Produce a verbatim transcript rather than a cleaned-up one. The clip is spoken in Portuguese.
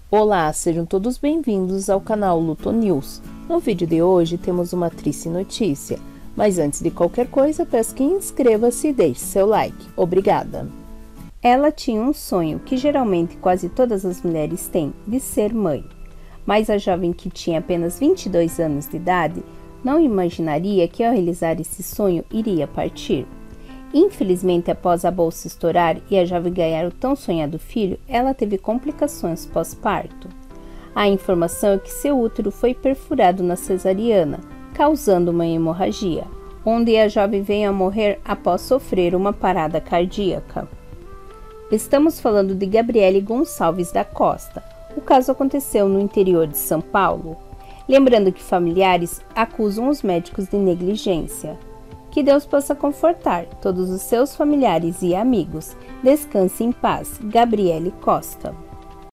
Olá, sejam todos bem-vindos ao canal Luto News. No vídeo de hoje temos uma triste notícia, mas antes de qualquer coisa peço que inscreva-se e deixe seu like. Obrigada! Ela tinha um sonho que geralmente quase todas as mulheres têm, de ser mãe. Mas a jovem, que tinha apenas vinte e dois anos de idade, não imaginaria que ao realizar esse sonho iria partir. Infelizmente, após a bolsa estourar e a jovem ganhar o tão sonhado filho, ela teve complicações pós-parto. A informação é que seu útero foi perfurado na cesariana, causando uma hemorragia, onde a jovem veio a morrer após sofrer uma parada cardíaca. Estamos falando de Gabriele Gonçalves da Costa. O caso aconteceu no interior de São Paulo. Lembrando que familiares acusam os médicos de negligência. Que Deus possa confortar todos os seus familiares e amigos. Descanse em paz, Gabriele Costa.